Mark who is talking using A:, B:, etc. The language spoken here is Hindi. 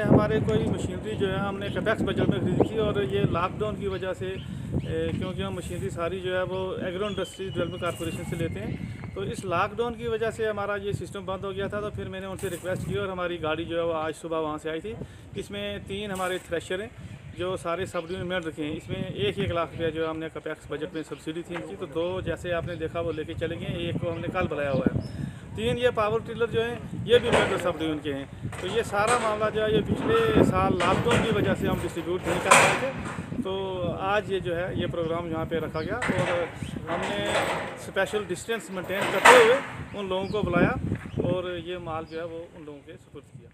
A: हमारे कोई मशीनरी जो है हमने कैपेक्स बजट में खरीदी थी, और ये लॉकडाउन की वजह से क्योंकि हम मशीनरी सारी जो है वो एग्रो इंडस्ट्री डेवलपमेंट कॉर्पोरेशन से लेते हैं, तो इस लॉकडाउन की वजह से हमारा ये सिस्टम बंद हो गया था। तो फिर मैंने उनसे रिक्वेस्ट की और हमारी गाड़ी जो है वो आज सुबह वहाँ से आई थी। इसमें 3 हमारे थ्रेशर हैं जो सारे सब डिवीजन में रखे हैं। इसमें 1-1 लाख रुपया जो हमने कैपेक्स बजट में सब्सिडी थी इनकी, तो 2 जैसे आपने देखा वो लेके चले गए, 1 को हमने कल बुलाया हुआ है। 3 ये पावर टिलर जो हैं ये भी मेरे सब डिवीजन के हैं। तो ये सारा मामला जो है ये पिछले साल लॉकडाउन की वजह से हम डिस्ट्रीब्यूट नहीं कर पाए थे, तो आज ये जो है ये प्रोग्राम यहाँ पे रखा गया और हमने स्पेशल डिस्टेंस मेंटेन करते हुए उन लोगों को बुलाया और ये माल जो है वो उन लोगों के सुपुर्द किया।